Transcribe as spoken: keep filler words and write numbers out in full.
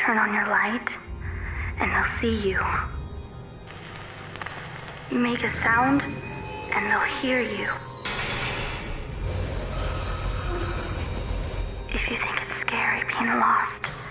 turn on your light, and they'll see you. You make a sound, and they'll hear you. If you think it's scary being lost,